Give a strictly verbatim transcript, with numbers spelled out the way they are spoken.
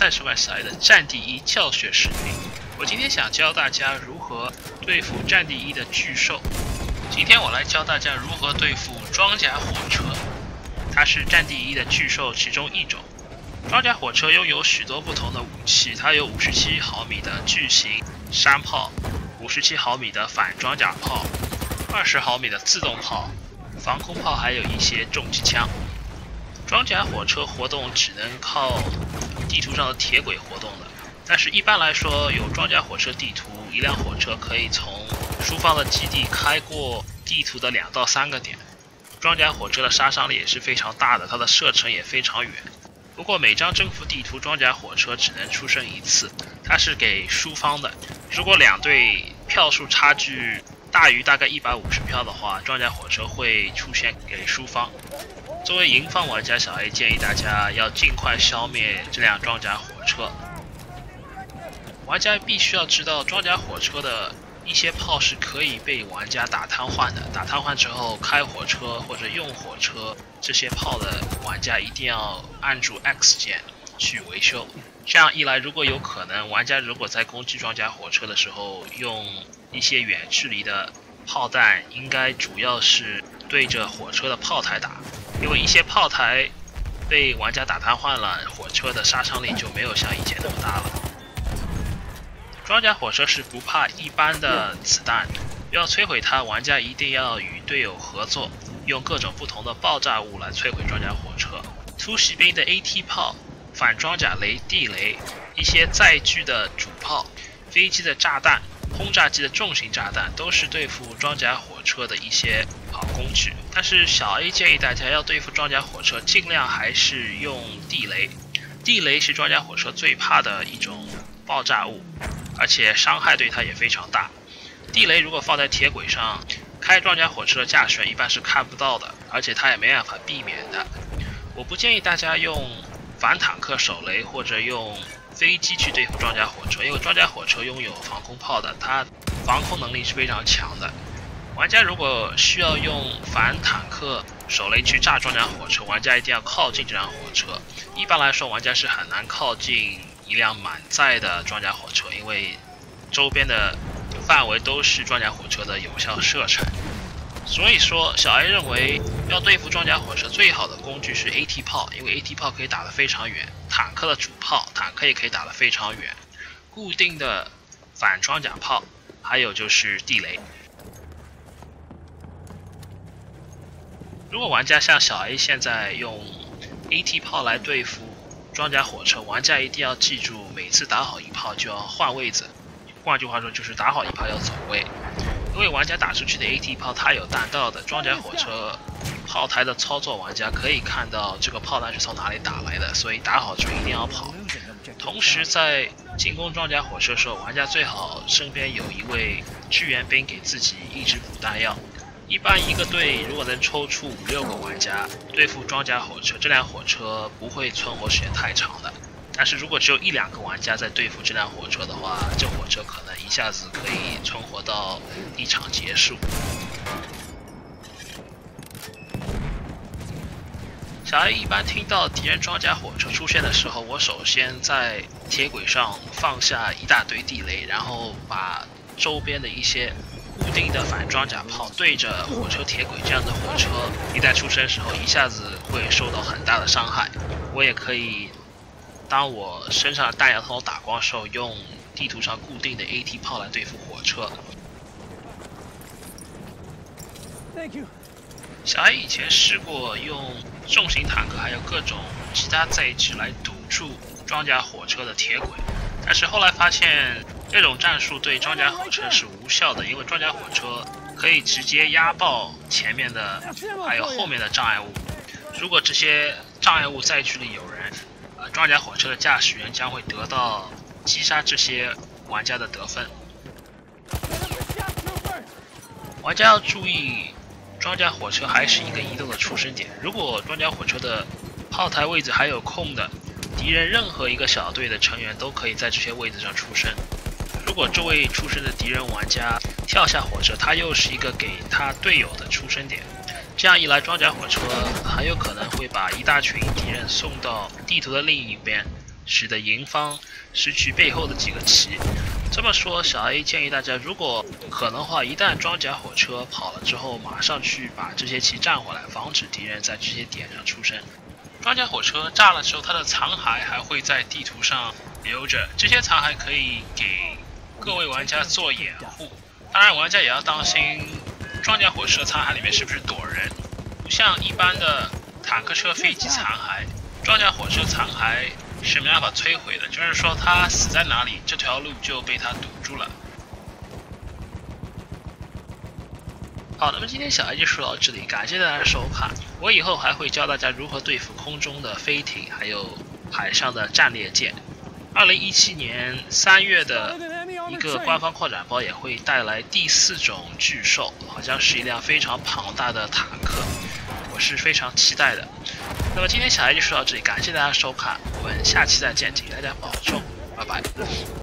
再次回来的战地一教学视频。我今天想教大家如何对付战地一的巨兽。今天我来教大家如何对付装甲火车，它是战地一的巨兽其中一种。装甲火车拥有许多不同的武器，它有五十七毫米的巨型山炮、五十七毫米的反装甲炮、二十毫米的自动炮、防空炮，还有一些重机枪。装甲火车活动只能靠地图上的铁轨活动的，但是一般来说，有装甲火车地图，一辆火车可以从输方的基地开过地图的两到三个点。装甲火车的杀伤力也是非常大的，它的射程也非常远。不过每张征服地图装甲火车只能出生一次，它是给输方的。如果两队票数差距大于大概一百五十票的话，装甲火车会出现给输方。作为赢方玩家，小 A 建议大家要尽快消灭这辆装甲火车。玩家必须要知道，装甲火车的一些炮是可以被玩家打瘫痪的。打瘫痪之后，开火车或者用火车这些炮的玩家一定要按住 X 键去维修。这样一来，如果有可能，玩家如果在攻击装甲火车的时候用一些远距离的炮弹，应该主要是对着火车的炮台打，因为一些炮台被玩家打瘫痪了，火车的杀伤力就没有像以前那么大了。装甲火车是不怕一般的子弹，要摧毁它，玩家一定要与队友合作，用各种不同的爆炸物来摧毁装甲火车。突袭兵的 A T 炮、反装甲雷、地雷、一些载具的主炮、飞机的炸弹、轰炸机的重型炸弹，都是对付装甲火车的一些好工具。但是小 A 建议大家要对付装甲火车，尽量还是用地雷。地雷是装甲火车最怕的一种爆炸物，而且伤害对它也非常大。地雷如果放在铁轨上，开装甲火车的驾驶员一般是看不到的，而且它也没办法避免的。我不建议大家用反坦克手雷或者用飞机去对付装甲火车，因为装甲火车拥有防空炮的，它防空能力是非常强的。玩家如果需要用反坦克手雷去炸装甲火车，玩家一定要靠近这辆火车。一般来说，玩家是很难靠近一辆满载的装甲火车，因为周边的范围都是装甲火车的有效射程。所以说，小 A 认为要对付装甲火车最好的工具是 A T 炮，因为 A T 炮可以打得非常远，坦克的主炮，坦克也可以打得非常远，固定的反装甲炮，还有就是地雷。如果玩家像小 A 现在用 A T 炮来对付装甲火车，玩家一定要记住，每次打好一炮就要换位子。换句话说，就是打好一炮要走位。因为玩家打出去的 A T 炮它有弹道的，装甲火车炮台的操作玩家可以看到这个炮弹是从哪里打来的，所以打好就一定要跑。同时在进攻装甲火车的时候，玩家最好身边有一位支援兵给自己一直补弹药。一般一个队如果能抽出五六个玩家对付装甲火车，这辆火车不会存活时间太长的。但是如果只有一两个玩家在对付这辆火车的话，这火车可能一下子可以存活到一场结束。小 A 一般听到敌人装甲火车出现的时候，我首先在铁轨上放下一大堆地雷，然后把周边的一些固定的反装甲炮对着火车铁轨，这样的火车一旦出生时候，一下子会受到很大的伤害。我也可以当我身上的弹药都打光的时候，用地图上固定的 A T 炮来对付火车。小 A 以前试过用重型坦克还有各种其他载具来堵住装甲火车的铁轨，但是后来发现这种战术对装甲火车是无效的，因为装甲火车可以直接压爆前面的还有后面的障碍物。如果这些障碍物载具里有人，呃，装甲火车的驾驶员将会得到击杀这些玩家的得分。玩家要注意，装甲火车还是一个移动的出生点。如果装甲火车的炮台位置还有空的，敌人任何一个小队的成员都可以在这些位置上出生。如果这位出生的敌人玩家跳下火车，他又是一个给他队友的出生点。这样一来，装甲火车很有可能会把一大群敌人送到地图的另一边， 使得营方失去背后的几个旗。这么说，小 A 建议大家，如果可能的话，一旦装甲火车跑了之后，马上去把这些旗占回来，防止敌人在这些点上出生。装甲火车炸了之后，它的残骸还会在地图上留着，这些残骸可以给各位玩家做掩护。当然，玩家也要当心装甲火车残骸里面是不是躲人，不像一般的坦克车、飞机残骸，装甲火车残骸是没办法摧毁的，就是说它死在哪里，这条路就被它堵住了。好，那么今天小爱就说到这里，感谢大家收看。我以后还会教大家如何对付空中的飞艇，还有海上的战列舰。二零一七年三月的一个官方扩展包也会带来第四种巨兽，好像是一辆非常庞大的坦克，我是非常期待的。那么今天小爱就说到这里，感谢大家收看，我们下期再见，请大家保重，拜拜。